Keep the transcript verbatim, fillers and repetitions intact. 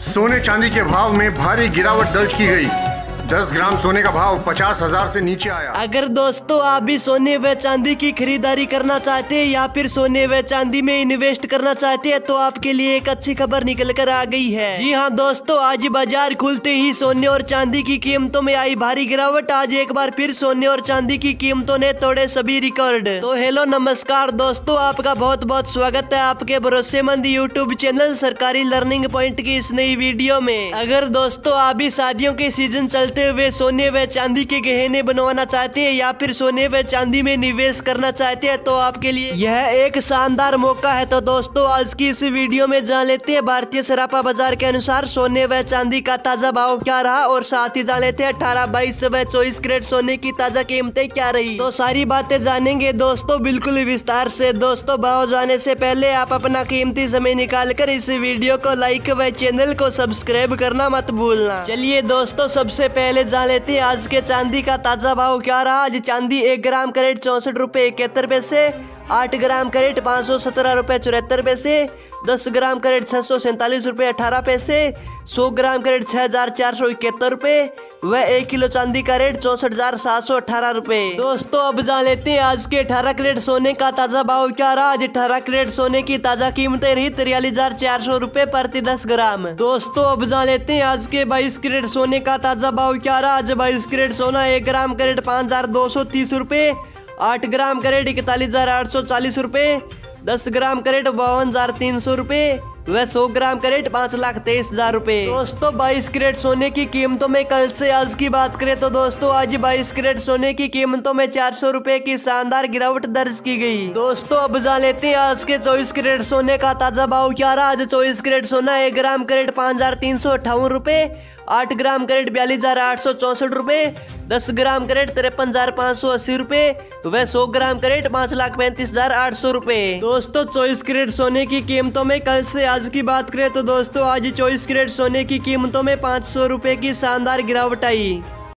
सोने चांदी के भाव में भारी गिरावट दर्ज की गई। दस ग्राम सोने का भाव पचास हजार से नीचे आया। अगर दोस्तों आप भी सोने व चांदी की खरीदारी करना चाहते हैं या फिर सोने व चांदी में इन्वेस्ट करना चाहते हैं तो आपके लिए एक अच्छी खबर निकल कर आ गई है। जी हाँ दोस्तों, आज बाजार खुलते ही सोने और चांदी की कीमतों में आई भारी गिरावट। आज एक बार फिर सोने और चांदी की कीमतों ने तोड़े सभी रिकॉर्ड। तो हेलो नमस्कार दोस्तों, आपका बहुत बहुत स्वागत है आपके भरोसेमंद YouTube channel Sarkari Learning Point की इस नई वीडियो में। अगर दोस्तों आप भी शादियों के सीजन चलते वे सोने व चांदी के गहने बनवाना चाहते हैं या फिर सोने व चांदी में निवेश करना चाहते हैं तो आपके लिए यह एक शानदार मौका है। तो दोस्तों आज की इस वीडियो में जान लेते हैं भारतीय सराफा बाजार के अनुसार सोने व चांदी का ताजा भाव क्या रहा और साथ ही जान लेते हैं अठारह बाईस व चौबीस कैरेट सोने की ताजा कीमतें क्या रही। तो सारी बातें जानेंगे दोस्तों बिल्कुल विस्तार से। दोस्तों भाव जाने से पहले आप अपना कीमती समय निकाल कर इस वीडियो को लाइक व चैनल को सब्सक्राइब करना मत भूलना। चलिए दोस्तों सबसे पहले जान लेते हैं आज के चांदी का ताजा भाव क्या रहा। आज चांदी एक ग्राम कैरेट चौसठ रुपए इकहत्तर पैसे, आठ ग्राम कैरेट पाँच सौ सत्रह रुपए चौहत्तर पैसे, दस ग्राम कैरेट छह सौ सैंतालीस रुपए अठारह पैसे, सौ ग्राम कैरेट छह हजार चार सौ इकहत्तर रुपए व एक किलो चांदी का रेट चौसठ हजार सात सौ अठारह रुपए। दोस्तों अब जान लेते हैं आज के अठारह कैरेट सोने का ताजा भाव क्या रहा। आज अठारह कैरेट सोने की ताजा कीमतें रही तिरयालीस हजार चार सौ रुपए प्रति दस ग्राम। दोस्तों अब जान लेते हैं आज के बाईस कैरेट सोने का ताजा भाव क्या रहा। आज बाईस कैरेट सोना एक ग्राम कैरेट पाँच हजार दो सौ तीस रुपए, आठ ग्राम कैरेट इकतालीस हजार आठ सौ चालीस रुपए, दस ग्राम कैरेट बावन हजार तीन सौ रुपए वह सौ ग्राम कैरेट पाँच लाख तेईस हजार रुपए। दोस्तों बाईस कैरेट सोने की कीमतों में कल से आज की बात करें तो दोस्तों आज बाईस कैरेट सोने की कीमतों में चार सौ रुपए की शानदार गिरावट दर्ज की गई। दोस्तों अब जान लेते हैं आज के चौबीस कैरेट सोने का ताजा भाव क्या रहा। आज चौबीस कैरेट सोना एक ग्राम कैरेट पाँच हजार तीन सौ अट्ठावन रुपए, आठ ग्राम कैरेट बयालीस हजार आठ सौ चौसठ रुपए, दस ग्राम कैरेट तिरपन हजार पाँच सौ अस्सी रुपए व सौ ग्राम कैरेट पाँच लाख पैंतीस हजार आठ सौ रुपए। दोस्तों चौबीस कैरेट सोने की कीमतों में कल से आज की बात करें तो दोस्तों आज चौबीस कैरेट सोने की कीमतों में पाँच सौ रुपए की शानदार गिरावट आई।